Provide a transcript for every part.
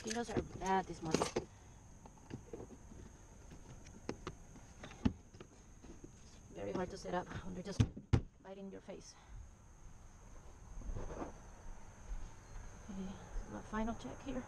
Mosquitoes are bad this morning. Very hard to set up when they're just biting your face. Okay, so the final check here.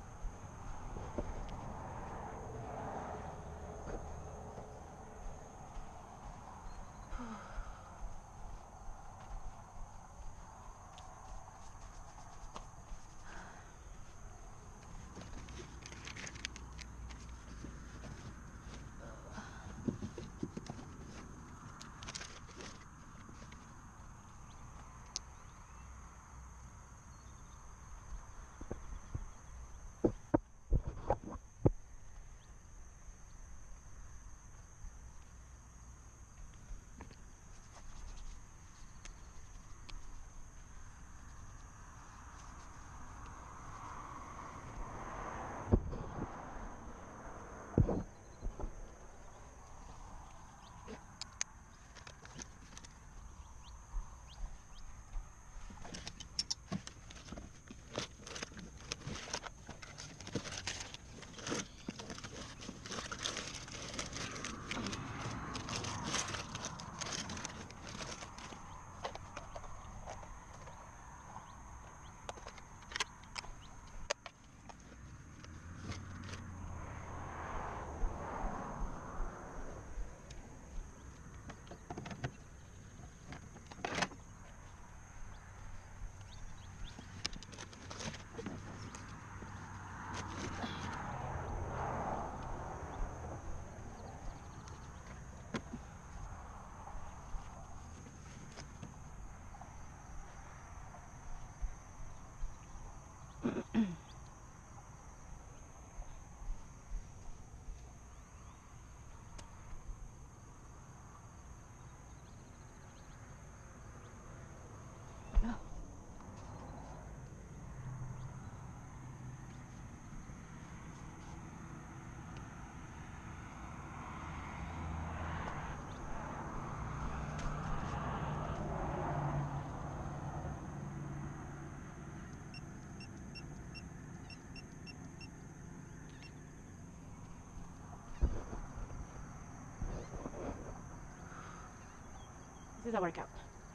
This is a workout.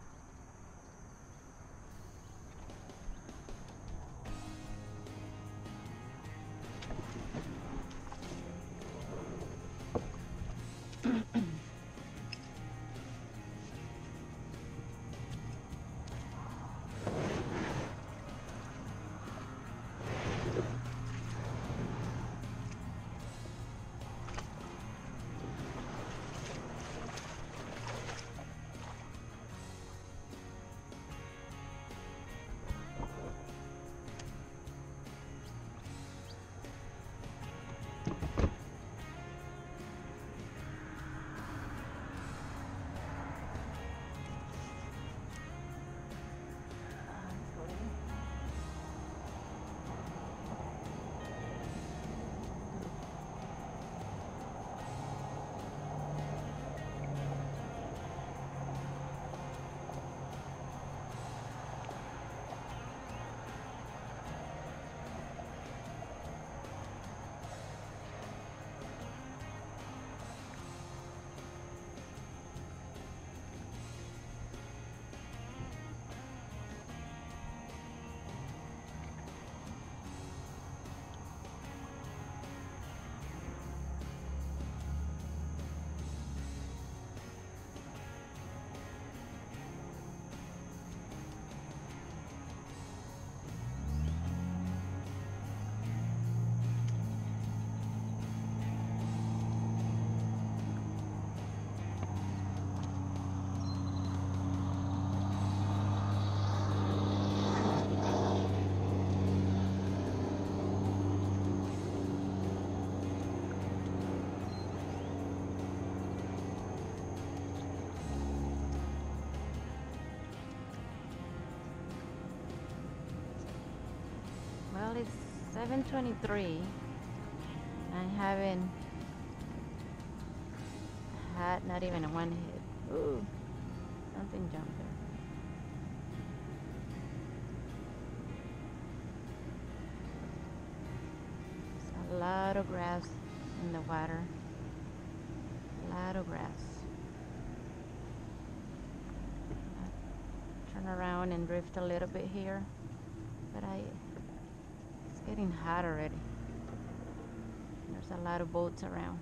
Well, it's 7:23. I haven't had not even a one hit. Ooh, something jumped there. lot of grass in the water. A lot of grass. Turn around and drift a little bit here, but it's getting hot already. There's a lot of boats around.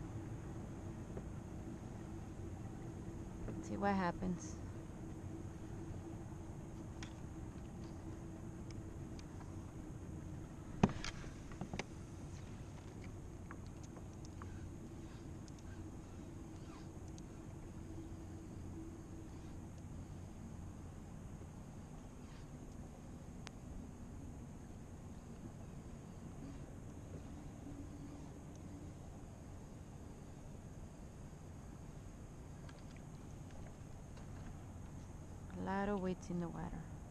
Let's see what happens. A lot of weights in the water.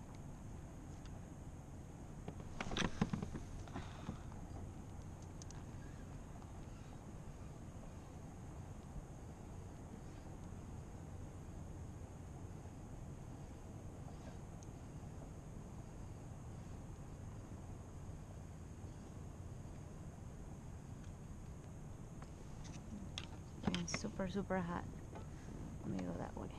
Getting super, super hot. Let me go that way.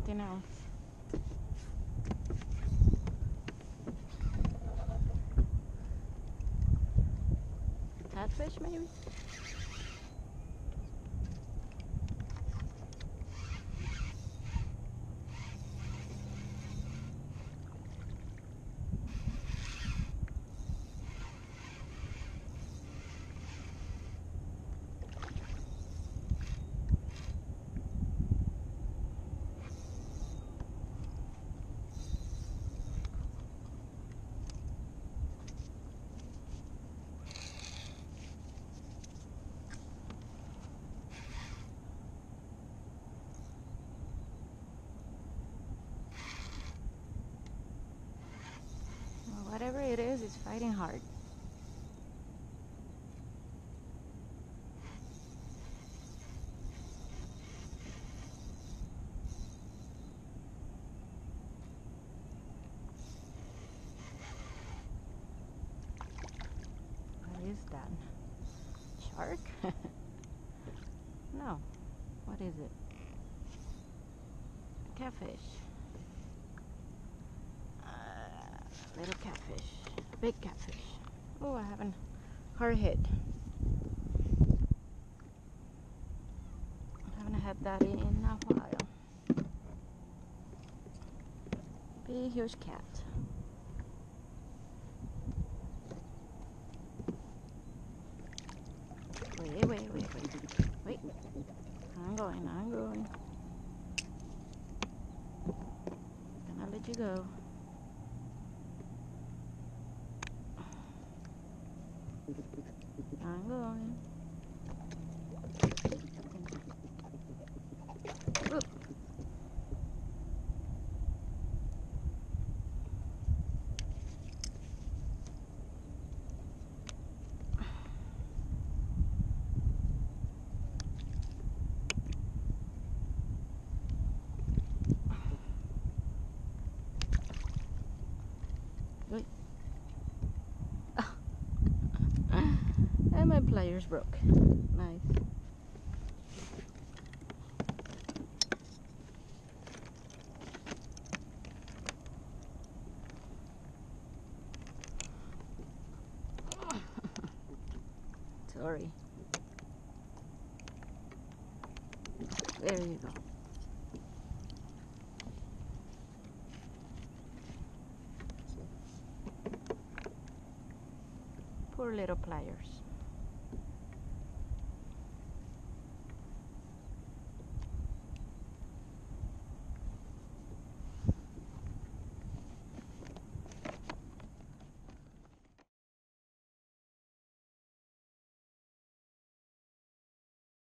something else. Catfish, maybe? Whatever it is, it's fighting hard. What is that? Shark? No. What is it? Catfish. Little catfish. Big catfish. Oh, I haven't hard hit. Haven't had that in a while. Big huge cat. Wait. I'm going. Gonna let you go. I'm going. Oop. Wait. Oh. And my pliers broke. Nice. Sorry. There you go. Poor little pliers.